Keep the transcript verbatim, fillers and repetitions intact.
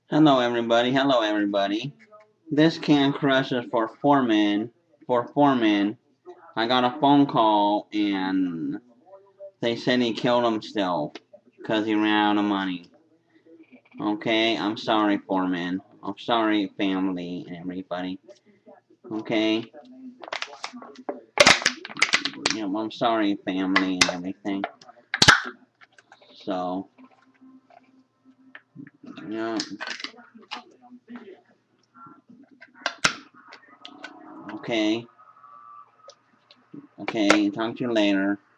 Hello everybody, hello everybody. This can crush is for foreman, for foreman. I got a phone call and they said he killed him still because he ran out of money. Okay, I'm sorry foreman. I'm sorry family and everybody. Okay, yeah, I'm sorry family and everything. So, yeah. Okay. Okay, talk to you later.